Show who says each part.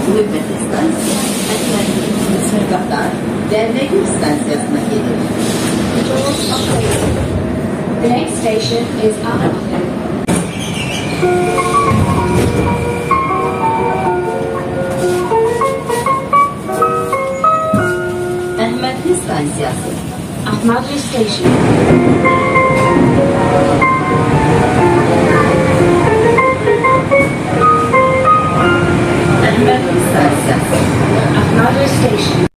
Speaker 1: Növbəti stansiya Əhmədli qatar Dəvləgül stansiyasına gedir.
Speaker 2: The next station is Ahmedli.
Speaker 1: Əhmədli stansiyası
Speaker 2: Ahmedli station.